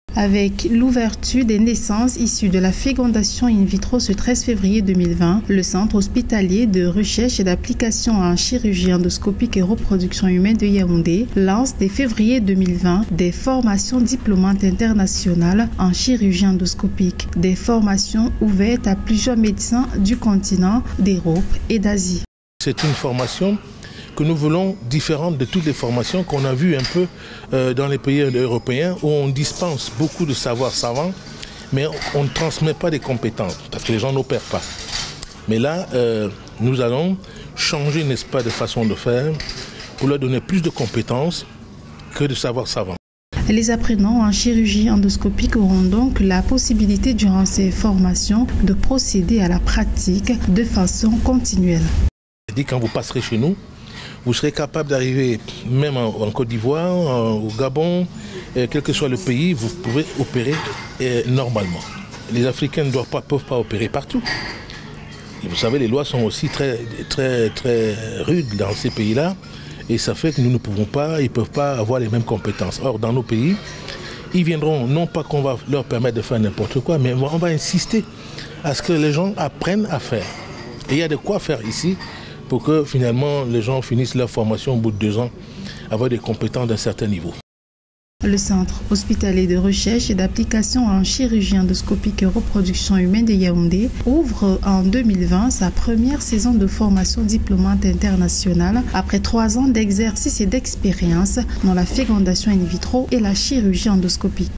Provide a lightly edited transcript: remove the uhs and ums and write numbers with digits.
Avec l'ouverture des naissances issues de la fécondation in vitro ce 13 février 2020, le Centre hospitalier de recherche et d'application en chirurgie endoscopique et reproduction humaine de Yaoundé lance dès février 2020 des formations diplômantes internationales en chirurgie endoscopique, des formations ouvertes à plusieurs médecins du continent, d'Europe et d'Asie. C'est une formation que nous voulons différente de toutes les formations qu'on a vues un peu dans les pays européens où on dispense beaucoup de savoir savant, mais on ne transmet pas des compétences parce que les gens n'opèrent pas. Mais là, nous allons changer, n'est-ce pas, de façon de faire pour leur donner plus de compétences que de savoir savant. Les apprenants en chirurgie endoscopique auront donc la possibilité durant ces formations de procéder à la pratique de façon continuelle. Quand vous passerez chez nous, vous serez capable d'arriver même en Côte d'Ivoire, au Gabon, quel que soit le pays, vous pouvez opérer normalement. Les Africains ne peuvent pas opérer partout. Et vous savez, les lois sont aussi très rudes dans ces pays-là. Et ça fait que nous ne pouvons pas, ils ne peuvent pas avoir les mêmes compétences. Or, dans nos pays, ils viendront, non pas qu'on va leur permettre de faire n'importe quoi, mais on va insister à ce que les gens apprennent à faire. Et il y a de quoi faire ici, pour que finalement les gens finissent leur formation au bout de 2 ans, avoir des compétences d'un certain niveau. Le Centre hospitalier de recherche et d'application en chirurgie endoscopique et reproduction humaine de Yaoundé ouvre en 2020 sa première saison de formation diplômante internationale après 3 ans d'exercice et d'expérience dans la fécondation in vitro et la chirurgie endoscopique.